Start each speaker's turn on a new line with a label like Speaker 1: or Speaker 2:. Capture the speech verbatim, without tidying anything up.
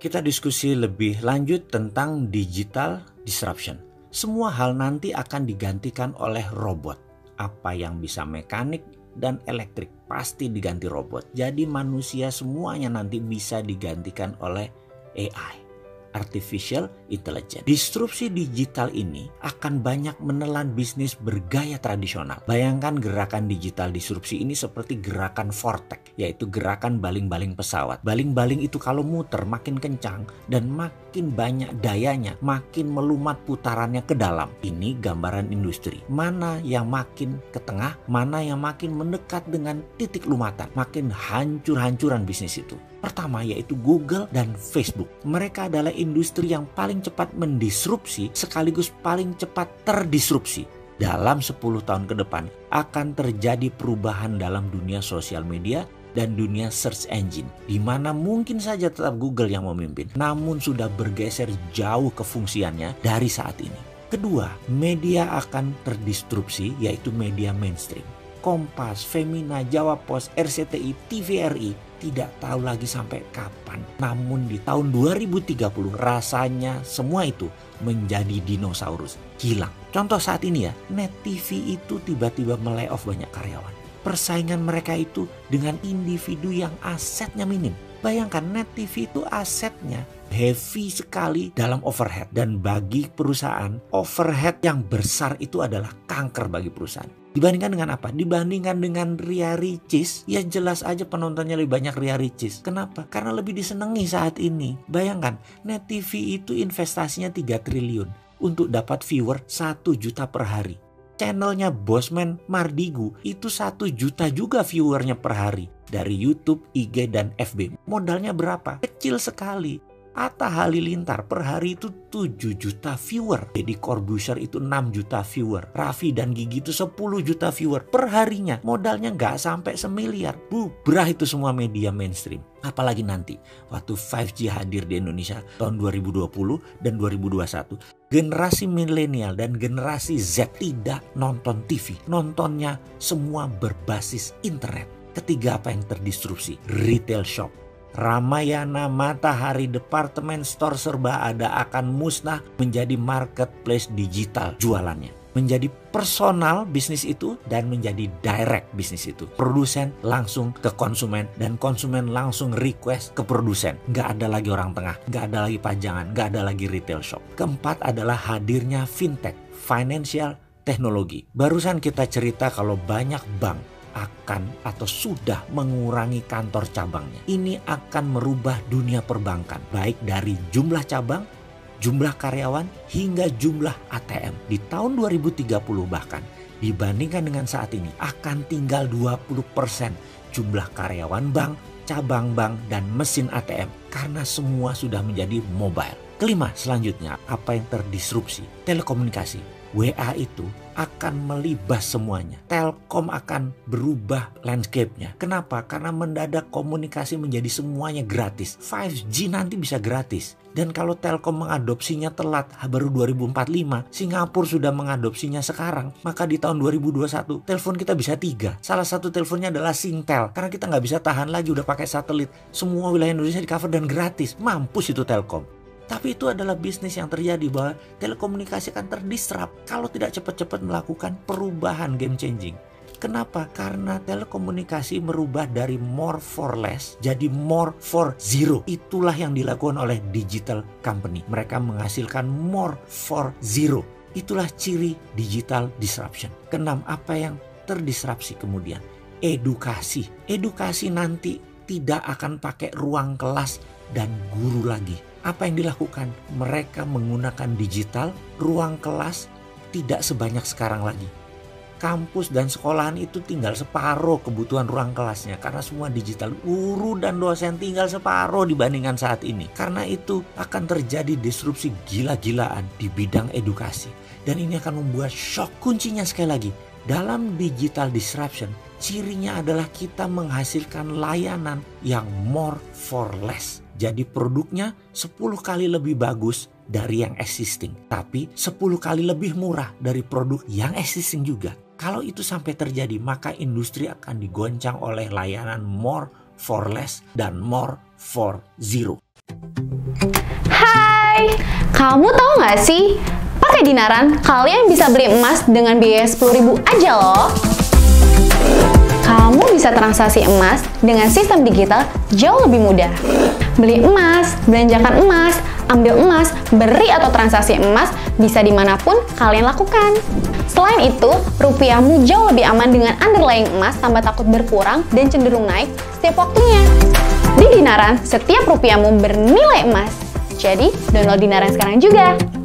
Speaker 1: kita diskusi lebih lanjut tentang digital disruption. Semua hal nanti akan digantikan oleh robot. Apa yang bisa mekanik dan elektrik pasti diganti robot. Jadi manusia semuanya nanti bisa digantikan oleh A I. Artificial Intelligence. Disrupsi digital ini akan banyak menelan bisnis bergaya tradisional. Bayangkan gerakan digital disrupsi ini seperti gerakan vortex, yaitu gerakan baling-baling pesawat. Baling-baling itu kalau muter makin kencang dan makin banyak dayanya, makin melumat putarannya ke dalam. Ini gambaran industri. Mana yang makin ke tengah, mana yang makin mendekat dengan titik lumatan, makin hancur-hancuran bisnis itu. Pertama yaitu Google dan Facebook. Mereka adalah industri yang paling cepat mendisrupsi sekaligus paling cepat terdisrupsi. Dalam sepuluh tahun ke depan akan terjadi perubahan dalam dunia sosial media dan dunia search engine, di mana mungkin saja tetap Google yang memimpin, namun sudah bergeser jauh kefungsiannya dari saat ini. Kedua, media akan terdisrupsi yaitu media mainstream. Kompas, Femina, Jawa Pos, R C T I, T V R I tidak tahu lagi sampai kapan. Namun di tahun dua ribu tiga puluh rasanya semua itu menjadi dinosaurus, hilang. Contoh saat ini ya, Net T V itu tiba-tiba melay-off banyak karyawan. Persaingan mereka itu dengan individu yang asetnya minim. Bayangkan Net T V itu asetnya heavy sekali dalam overhead. Dan bagi perusahaan, overhead yang besar itu adalah kanker bagi perusahaan. Dibandingkan dengan apa? Dibandingkan dengan Ria Ricis, ya jelas aja penontonnya lebih banyak Ria Ricis. Kenapa? Karena lebih disenangi saat ini. Bayangkan, Net T V itu investasinya tiga triliun untuk dapat viewer satu juta per hari. Channelnya Bosman Mardigu itu satu juta juga viewernya per hari. Dari YouTube, I G, dan F B. Modalnya berapa? Kecil sekali. Atta Halilintar per hari itu tujuh juta viewer. Deddy Corbuzier itu enam juta viewer. Raffi dan Gigi itu sepuluh juta viewer per harinya. Modalnya nggak sampai semiliar. Bubrah itu semua media mainstream. Apalagi nanti waktu lima G hadir di Indonesia tahun dua ribu dua puluh dan dua ribu dua puluh satu. Generasi milenial dan generasi Z tidak nonton T V. Nontonnya semua berbasis internet. Ketiga, apa yang terdisrupsi? Retail shop. Ramayana, Matahari, departemen store serba ada akan musnah menjadi marketplace digital jualannya. Menjadi personal bisnis itu dan menjadi direct bisnis itu. Produsen langsung ke konsumen dan konsumen langsung request ke produsen. Nggak ada lagi orang tengah, nggak ada lagi pajangan, nggak ada lagi retail shop. Keempat adalah hadirnya fintech, financial technology. Barusan kita cerita kalau banyak bank akan atau sudah mengurangi kantor cabangnya. Ini akan merubah dunia perbankan, baik dari jumlah cabang, jumlah karyawan, hingga jumlah A T M. Di tahun dua ribu tiga puluh bahkan, dibandingkan dengan saat ini, akan tinggal dua puluh persen jumlah karyawan bank, cabang bank, dan mesin A T M. Karena semua sudah menjadi mobile. Kelima, selanjutnya, apa yang terdisrupsi? Telekomunikasi. W A itu akan melibas semuanya. Telkom akan berubah landscape-nya. Kenapa? Karena mendadak komunikasi menjadi semuanya gratis. lima G nanti bisa gratis. Dan kalau Telkom mengadopsinya telat, baru dua ribu empat puluh lima, Singapura sudah mengadopsinya sekarang, maka di tahun dua ribu dua puluh satu, telepon kita bisa tiga. Salah satu teleponnya adalah Singtel. Karena kita nggak bisa tahan lagi, udah pakai satelit. Semua wilayah Indonesia di cover dan gratis. Mampus itu Telkom. Tapi itu adalah bisnis yang terjadi bahwa telekomunikasi akan terdisrupt kalau tidak cepat-cepat melakukan perubahan game changing. Kenapa? Karena telekomunikasi merubah dari more for less jadi more for zero. Itulah yang dilakukan oleh digital company. Mereka menghasilkan more for zero. Itulah ciri digital disruption. Keenam, apa yang terdisrupsi kemudian? Edukasi. Edukasi nanti tidak akan pakai ruang kelas dan guru lagi. Apa yang dilakukan? Mereka menggunakan digital, ruang kelas tidak sebanyak sekarang lagi. Kampus dan sekolahan itu tinggal separuh kebutuhan ruang kelasnya karena semua digital. Guru dan dosen tinggal separuh dibandingkan saat ini. Karena itu akan terjadi disrupsi gila-gilaan di bidang edukasi. Dan ini akan membuat shock. Kuncinya sekali lagi, dalam digital disruption, cirinya adalah kita menghasilkan layanan yang more for less. Jadi produknya sepuluh kali lebih bagus dari yang existing. Tapi sepuluh kali lebih murah dari produk yang existing juga. Kalau itu sampai terjadi, maka industri akan digoncang oleh layanan more for less dan more for zero.
Speaker 2: Kamu tahu nggak sih, pakai Dinaran, kalian bisa beli emas dengan biaya sepuluh ribu aja loh. Kamu bisa transaksi emas dengan sistem digital jauh lebih mudah. Beli emas, belanjakan emas, ambil emas, beri atau transaksi emas bisa dimanapun kalian lakukan. Selain itu, rupiahmu jauh lebih aman dengan underlying emas tanpa takut berkurang dan cenderung naik setiap waktunya. Di Dinaran, setiap rupiahmu bernilai emas. Jadi, download Dinaran sekarang juga.